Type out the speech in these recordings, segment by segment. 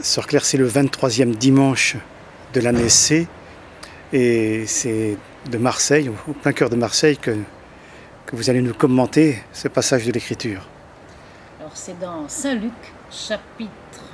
Sœur Claire, c'est le 23e dimanche de l'année C et c'est de Marseille, au plein cœur de Marseille, que vous allez nous commenter ce passage de l'Écriture. Alors c'est dans Saint Luc, chapitre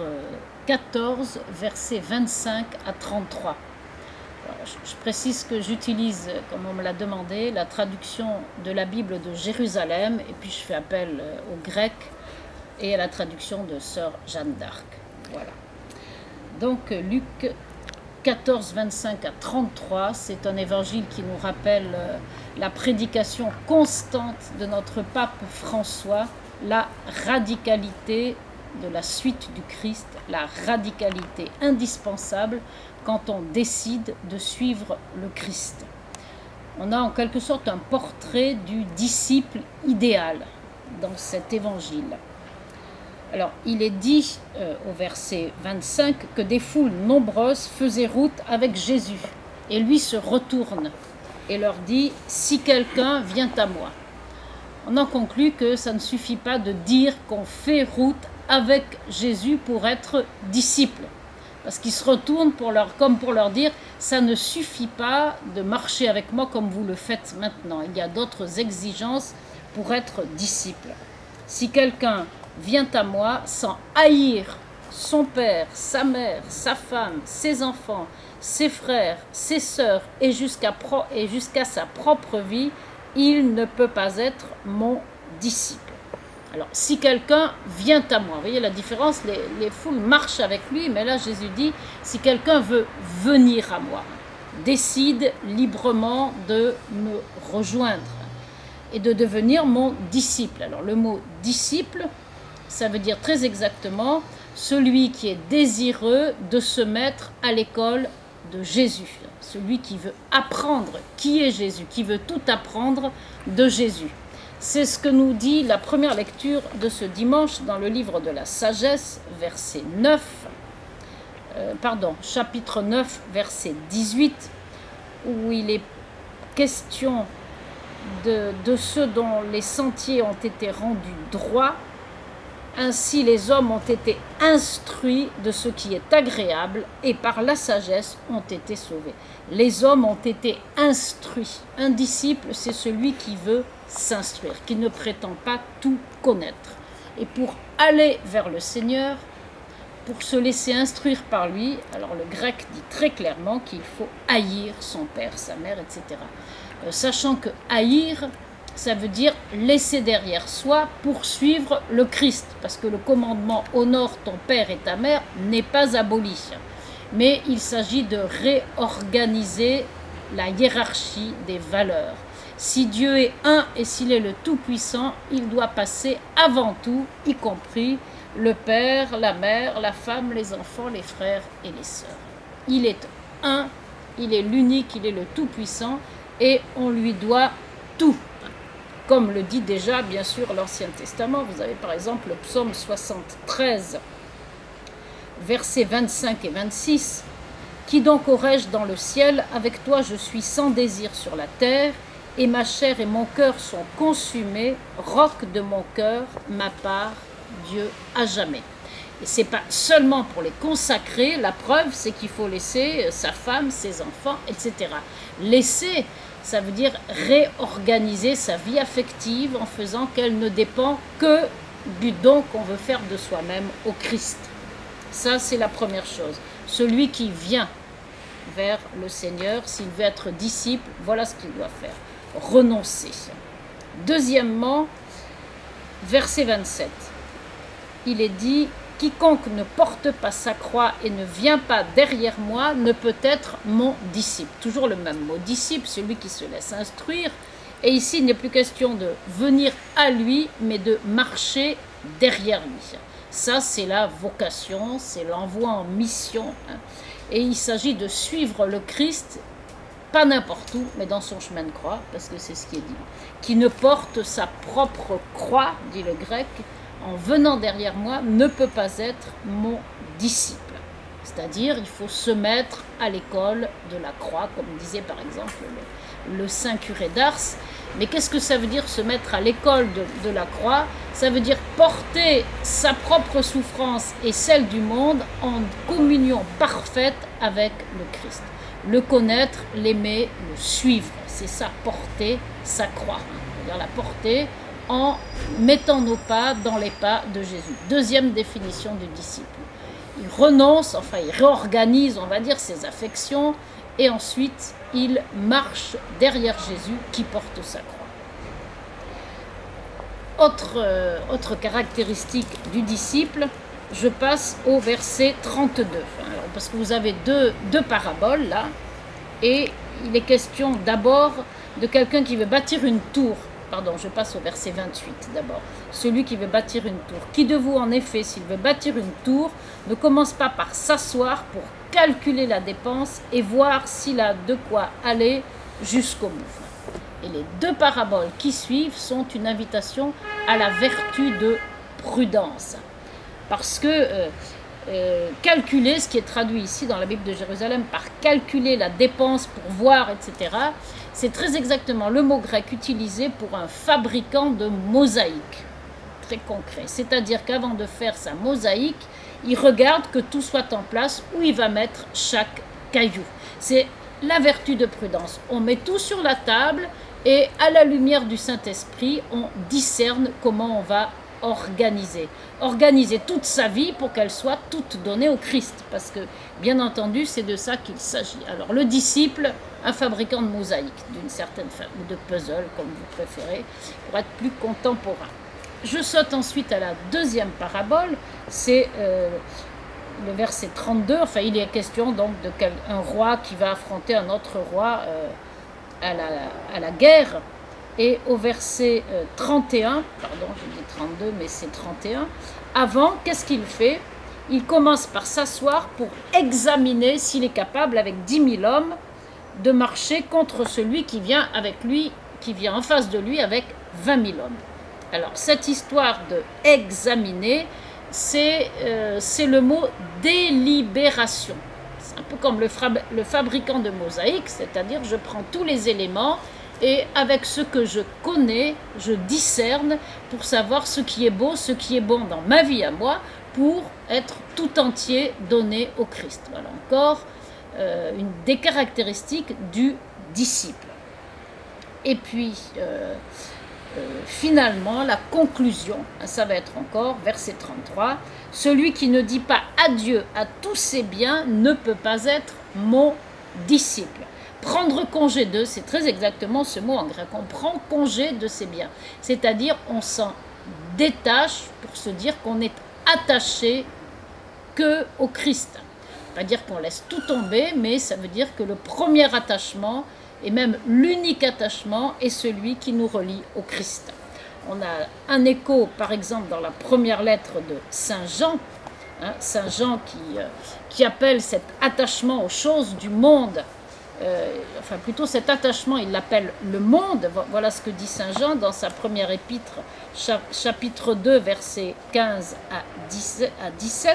14, versets 25 à 33. Alors, je précise que j'utilise, comme on me l'a demandé, la traduction de la Bible de Jérusalem, et puis je fais appel au grec et à la traduction de Sœur Jeanne d'Arc. Voilà. Donc Luc 14, 25 à 33, c'est un évangile qui nous rappelle la prédication constante de notre pape François, la radicalité de la suite du Christ, la radicalité indispensable quand on décide de suivre le Christ. On a en quelque sorte un portrait du disciple idéal dans cet évangile. Alors, il est dit au verset 25 que des foules nombreuses faisaient route avec Jésus. Et lui se retourne et leur dit « Si quelqu'un vient à moi ». On en conclut que ça ne suffit pas de dire qu'on fait route avec Jésus pour être disciple. Parce qu'il se retourne comme pour leur dire « Ça ne suffit pas de marcher avec moi comme vous le faites maintenant. Il y a d'autres exigences pour être disciple. Si quelqu'un vient à moi sans haïr son père, sa mère, sa femme, ses enfants, ses frères, ses sœurs et jusqu'à sa propre vie, il ne peut pas être mon disciple. » Alors, si quelqu'un vient à moi, vous voyez la différence, les foules marchent avec lui, mais là Jésus dit, si quelqu'un veut venir à moi, décide librement de me rejoindre et de devenir mon disciple. Alors, le mot disciple, ça veut dire très exactement celui qui est désireux de se mettre à l'école de Jésus. Celui qui veut apprendre qui est Jésus, qui veut tout apprendre de Jésus. C'est ce que nous dit la première lecture de ce dimanche dans le livre de la sagesse, chapitre 9, verset 18, où il est question de ceux dont les sentiers ont été rendus droits. Ainsi les hommes ont été instruits de ce qui est agréable et par la sagesse ont été sauvés. Les hommes ont été instruits. Un disciple, c'est celui qui veut s'instruire, qui ne prétend pas tout connaître. Et pour aller vers le Seigneur, pour se laisser instruire par lui, alors le grec dit très clairement qu'il faut haïr son père, sa mère, etc. Sachant que haïr, ça veut dire laisser derrière soi, poursuivre le Christ, parce que le commandement « honore ton père et ta mère » n'est pas aboli. Mais il s'agit de réorganiser la hiérarchie des valeurs. Si Dieu est un et s'il est le Tout-Puissant, il doit passer avant tout, y compris le père, la mère, la femme, les enfants, les frères et les sœurs. Il est un, il est l'unique, il est le Tout-Puissant et on lui doit tout. Comme le dit déjà, bien sûr, l'Ancien Testament. Vous avez par exemple le psaume 73, versets 25 et 26. « Qui donc aurais-je dans le ciel? Avec toi je suis sans désir sur la terre, et ma chair et mon cœur sont consumés, roc de mon cœur, ma part, Dieu à jamais. » Et ce n'est pas seulement pour les consacrer, la preuve c'est qu'il faut laisser sa femme, ses enfants, etc. Laisser, ça veut dire réorganiser sa vie affective en faisant qu'elle ne dépend que du don qu'on veut faire de soi-même au Christ. Ça, c'est la première chose. Celui qui vient vers le Seigneur, s'il veut être disciple, voilà ce qu'il doit faire. Renoncer. Deuxièmement, verset 27. Il est dit « Quiconque ne porte pas sa croix et ne vient pas derrière moi ne peut être mon disciple. » Toujours le même mot. Disciple, celui qui se laisse instruire. Et ici, il n'est plus question de venir à lui, mais de marcher derrière lui. Ça, c'est la vocation, c'est l'envoi en mission. Et il s'agit de suivre le Christ, pas n'importe où, mais dans son chemin de croix, parce que c'est ce qui est dit. Qui ne porte sa propre croix, dit le grec, en venant derrière moi, ne peut pas être mon disciple. C'est-à-dire, il faut se mettre à l'école de la croix, comme disait par exemple le saint curé d'Ars. Mais qu'est-ce que ça veut dire se mettre à l'école de la croix? Ça veut dire porter sa propre souffrance et celle du monde en communion parfaite avec le Christ. Le connaître, l'aimer, le suivre. C'est ça, porter sa croix. C'est-à-dire la porter en mettant nos pas dans les pas de Jésus. Deuxième définition du disciple. Il renonce, enfin il réorganise, on va dire, ses affections, et ensuite il marche derrière Jésus qui porte sa croix. Autre caractéristique du disciple, je passe au verset 32, alors, parce que vous avez deux paraboles là, et il est question d'abord de quelqu'un qui veut bâtir une tour. Pardon, je passe au verset 28 d'abord. Celui qui veut bâtir une tour. Qui de vous, en effet, s'il veut bâtir une tour, ne commence pas par s'asseoir pour calculer la dépense et voir s'il a de quoi aller jusqu'au bout. Et les deux paraboles qui suivent sont une invitation à la vertu de prudence. Parce que calculer, ce qui est traduit ici dans la Bible de Jérusalem par calculer la dépense pour voir, etc., c'est très exactement le mot grec utilisé pour un fabricant de mosaïques. Très concret. C'est-à-dire qu'avant de faire sa mosaïque, il regarde que tout soit en place où il va mettre chaque caillou. C'est la vertu de prudence. On met tout sur la table et à la lumière du Saint-Esprit, on discerne comment on va organiser toute sa vie pour qu'elle soit toute donnée au Christ, parce que bien entendu c'est de ça qu'il s'agit. Alors le disciple, un fabricant de mosaïques d'une certaine façon, ou de puzzle comme vous préférez, pour être plus contemporain. Je saute ensuite à la deuxième parabole, c'est le verset 32, enfin il est question donc d'un roi qui va affronter un autre roi à la guerre. Et au verset 31, pardon, j'ai dit 32, mais c'est 31, avant, qu'est-ce qu'il fait? Il commence par s'asseoir pour examiner s'il est capable, avec 10 000 hommes, de marcher contre celui qui vient avec lui, qui vient en face de lui avec 20 000 hommes. Alors, cette histoire de examiner, c'est le mot délibération. C'est un peu comme le fabricant de mosaïques, c'est-à-dire je prends tous les éléments et avec ce que je connais, je discerne pour savoir ce qui est beau, ce qui est bon dans ma vie à moi, pour être tout entier donné au Christ. Voilà encore une des caractéristiques du disciple. Et puis, finalement, la conclusion, ça va être encore verset 33, « Celui qui ne dit pas adieu à tous ses biens ne peut pas être mon disciple. » Prendre congé d'eux, c'est très exactement ce mot en grec. On prend congé de ses biens. C'est-à-dire, on s'en détache pour se dire qu'on est attaché que au Christ. Pas dire qu'on laisse tout tomber, mais ça veut dire que le premier attachement, et même l'unique attachement, est celui qui nous relie au Christ. On a un écho, par exemple, dans la première lettre de Saint Jean, Saint Jean qui appelle cet attachement aux choses du monde, enfin plutôt cet attachement, il l'appelle le monde. Voilà ce que dit Saint Jean dans sa première épître, chapitre 2, versets 15 à 17.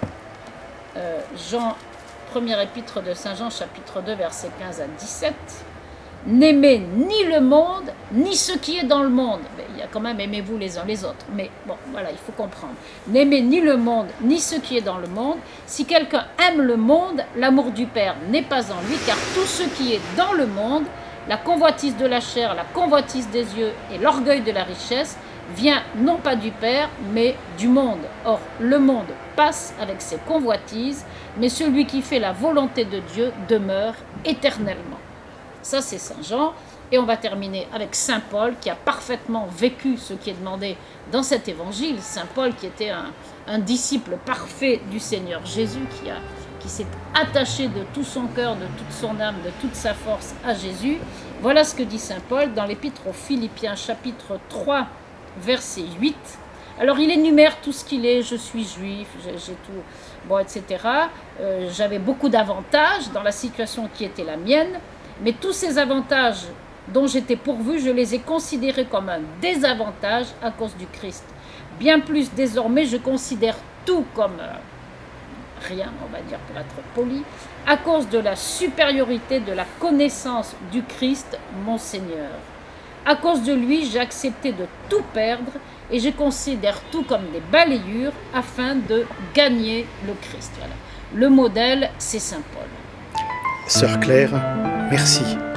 Première épître de Saint Jean, chapitre 2, versets 15 à 17. N'aimez ni le monde, ni ce qui est dans le monde. Mais il y a quand même aimez-vous les uns les autres. Mais bon, voilà, il faut comprendre. N'aimez ni le monde, ni ce qui est dans le monde. Si quelqu'un aime le monde, l'amour du Père n'est pas en lui, car tout ce qui est dans le monde, la convoitise de la chair, la convoitise des yeux et l'orgueil de la richesse, vient non pas du Père, mais du monde. Or, le monde passe avec ses convoitises, mais celui qui fait la volonté de Dieu demeure éternellement. Ça, c'est Saint Jean. Et on va terminer avec Saint Paul, qui a parfaitement vécu ce qui est demandé dans cet évangile. Saint Paul, qui était un disciple parfait du Seigneur Jésus, qui s'est attaché de tout son cœur, de toute son âme, de toute sa force à Jésus. Voilà ce que dit Saint Paul dans l'épître aux Philippiens, chapitre 3, verset 8. Alors, il énumère tout ce qu'il est. Je suis juif, j'ai tout, bon, etc. J'avais beaucoup d'avantages dans la situation qui était la mienne. Mais tous ces avantages dont j'étais pourvu, je les ai considérés comme un désavantage à cause du Christ. Bien plus désormais, je considère tout comme rien, on va dire pour être poli, à cause de la supériorité de la connaissance du Christ, mon Seigneur. À cause de lui, j'ai accepté de tout perdre et je considère tout comme des balayures afin de gagner le Christ. Voilà. Le modèle, c'est Saint Paul. Sœur Claire, merci.